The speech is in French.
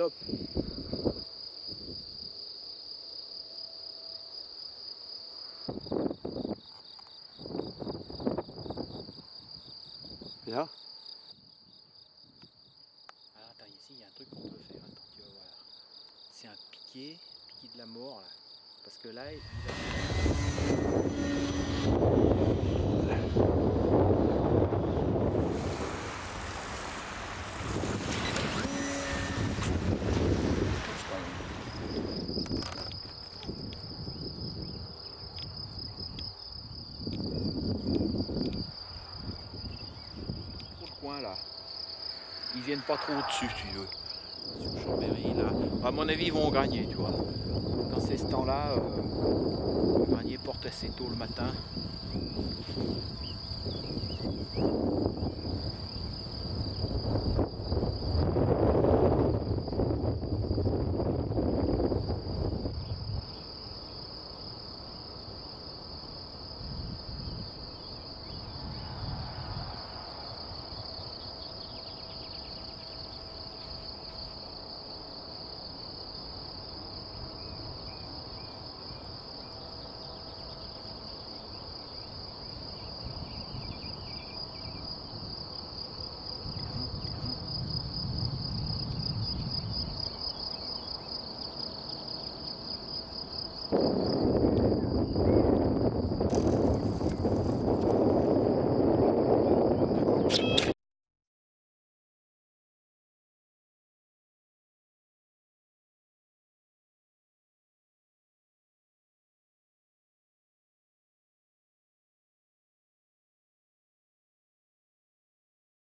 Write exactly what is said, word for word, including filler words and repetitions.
top. Bien. Alors attends, ici il y a un truc qu'on peut faire, attends, tu vas voir. C'est un piqué, piqué de la mort là. Parce que là, il Pour le coin là. Ils viennent pas trop au-dessus, si tu veux. Sur Chambéry, là. À mon avis, ils vont gagner, tu vois. Dans ces temps-là, euh, Granier porte assez tôt le matin.